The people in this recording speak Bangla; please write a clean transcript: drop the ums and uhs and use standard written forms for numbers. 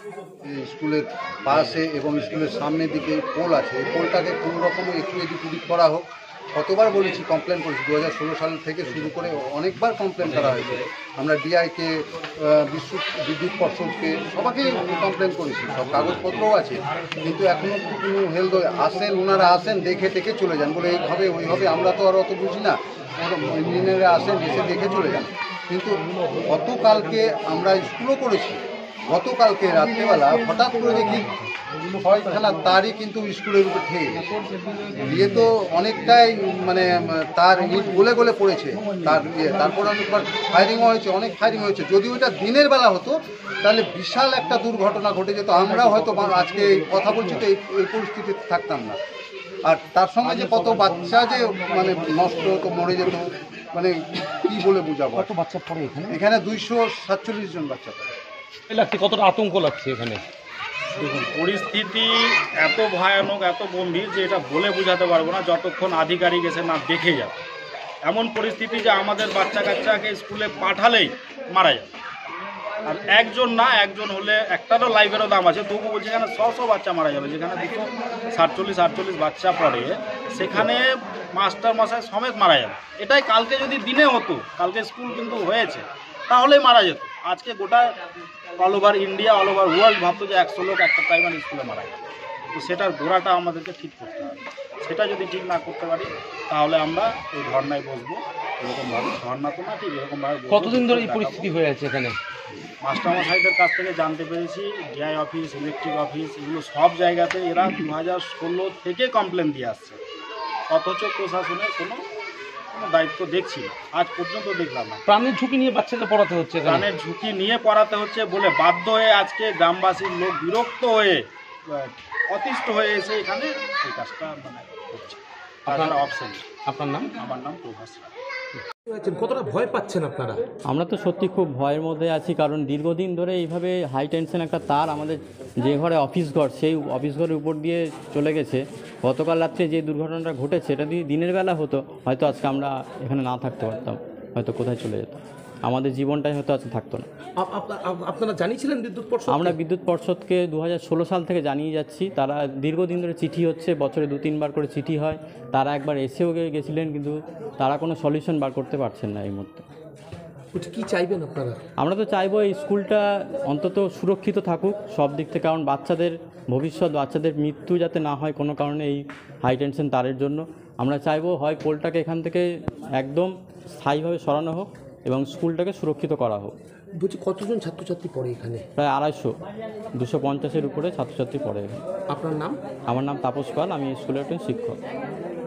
স্কুলের পাশে এবং স্কুলের সামনের দিকে পোল আছে, এই পোলটাকে কোনো রকমে একটু এদিক ওদিক করা হোক। কতবার বলেছি, কমপ্লেন করেছি, 2016 সাল থেকে শুরু করে অনেকবার কমপ্লেন করা হয়েছে। আমরা ডিআইকে, বিদ্যুৎ পর্ষদকে, সবাইকেই কমপ্লেন করেছি, সব কাগজপত্রও আছে, কিন্তু এখনও কোনো হেলথ আসেন, ওনারা আসেন, দেখে দেখে চলে যান, বলে এইভাবে ওইভাবে। আমরা তো আর অত বুঝি না, ইঞ্জিনিয়াররা আসেন, এসে দেখে চলে যান। কিন্তু গতকালকে আমরা স্কুলও করেছি, গতকালকে রাত্রেবেলা হঠাৎ করে দেখি 6খানা তারই কিন্তু স্কুলের উপর ঠেকে দিয়ে তো অনেকটাই মানে তার ইট গলে গলে পড়েছে তার তারপর অনেকবার ফায়ারিংও হয়েছে, অনেক ফায়ারিং হয়েছে। যদি ওইটা দিনের বেলা হতো তাহলে বিশাল একটা দুর্ঘটনা ঘটে যেত, আমরাও হয়তো আজকে কথা বলছি তো এই পরিস্থিতিতে থাকতাম না। আর তার সঙ্গে যে কত বাচ্চা যে মানে নষ্ট হতো, মরে যেত, মানে কি বলে বোঝাবো। কত বাচ্চা পড়ে এখানে 247 জন বাচ্চা পড়ে। লাগছে, কতটা আতঙ্ক লাগছে এখানে? দেখুন, পরিস্থিতি এত ভয়ানক, এত গম্ভীর যে এটা বলে বোঝাতে পারবো না যতক্ষণ আধিকারিক এসে না দেখে যাবে। এমন পরিস্থিতি যে আমাদের বাচ্চা কাচ্চাকে স্কুলে পাঠালেই মারা যাবে। আর একজন না, একজন হলে একটারও লাইফেরও দাম আছে, তবু বলছে এখানে 100 বাচ্চা মারা যাবে। যেখানে 247 বাচ্চা পড়ে সেখানে মাস্টার মশাই সমেত মারা যাবে। এটাই কালকে যদি দিনে হতো, কালকে স্কুল কিন্তু হয়েছে, তাহলেই মারা যেত। আজকে গোটা all over India, all over world ভাবতো যে 100 লোক একটা প্রাইমারি স্কুলে মারা যাবে। তো সেটার গোড়াটা আমাদেরকে ঠিক করতে হবে। সেটা যদি ঠিক না করতে পারি তাহলে আমরা এই ধর্নায় বসবো। এরকমভাবে ধর্না তো না, ঠিক এরকমভাবে। কতদিন ধরে এই পরিস্থিতি হয়ে আছে এখানে? মাস্টারমশাইদের কাছ থেকে জানতে পেরেছি, ডিআই অফিস, ইলেকট্রিক অফিস, এগুলো সব জায়গাতে এরা 2016 থেকে কমপ্লেন দিয়ে আসছে, অথচ প্রশাসনের কোনো দায়িত্ব দেখছি না, আজ পর্যন্ত দেখলাম না। প্রাণের ঝুঁকি নিয়ে বাচ্চাদের পড়াতে হচ্ছে, প্রাণের ঝুঁকি নিয়ে পড়াতে হচ্ছে বলে বাধ্য হয়ে আজকে গ্রামবাসীর লোক বিরক্ত হয়ে, অতিষ্ঠ হয়ে এসে এখানে এই কাজটা মানে করছে। আপনার অপশন? আপনার নাম? আমার নাম প্রভাস রায়। কতটা ভয় পাচ্ছেন আপনারা? আমরা তো সত্যি খুব ভয়ের মধ্যে আছি, কারণ দীর্ঘদিন ধরে এইভাবে হাই টেনশন একটা তার আমাদের যে ঘরে অফিস ঘর, সেই অফিস ঘরের উপর দিয়ে চলে গেছে। গতকাল রাত্রে যে দুর্ঘটনাটা ঘটেছে, এটা যদি দিনের বেলা হতো হয়তো আজকে আমরা এখানে না থাকতে পারতাম, হয়তো কোথায় চলে যেতাম, আমাদের জীবনটাই হয়তো আজকে থাকতো না। আপনারা জানিয়েছিলেন বিদ্যুৎ পর্ষদ? আমরা বিদ্যুৎ পর্ষদকে 2016 সাল থেকে জানিয়ে যাচ্ছি। তারা দীর্ঘদিন ধরে চিঠি হচ্ছে, বছরে 2-3 বার করে চিঠি হয়। তারা একবার এসেও গেছিলেন, কিন্তু তারা কোনো সলিউশন বার করতে পারছেন না এই মুহূর্তে। কি চাইবেন আপনারা? আমরা তো চাইবো এই স্কুলটা অন্তত সুরক্ষিত থাকুক সব দিক থেকে, কারণ বাচ্চাদের ভবিষ্যৎ, বাচ্চাদের মৃত্যু যাতে না হয় কোনো কারণে এই হাই টেনশন তারের জন্য। আমরা চাইবো হয় পোলটাকে এখান থেকে একদম স্থায়ীভাবে সরানো হোক এবং স্কুলটাকে সুরক্ষিত করা হোক। বলছি, কতজন ছাত্রছাত্রী পড়ে এখানে? প্রায় 250, 250-এর উপরে ছাত্রছাত্রী পড়ে এখানে। আপনার নাম? আমার নাম তাপস পাল, আমি স্কুলের একজন শিক্ষক।